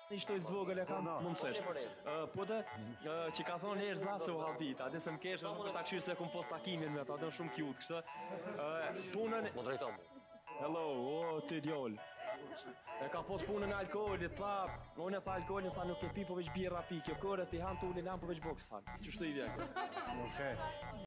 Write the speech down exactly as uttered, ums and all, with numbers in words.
Një shtoj s'dvogël e kam, më mësësht. Po dhe, që ka thonë Erza se u habit, a dhe se më kesh, nuk ta këshirë se kum post takimin me ta, dhe shumë cute, kështë. Punën... Më drejton mu. Hello, o, ty djoll. E ka pos punën e alkoholit, tha, unë e tha alkoholin, tha nuk e pi, po veç birra pi, kjo kërët i han të ullin, han po veç boks han. Qështu i vjen? Okej.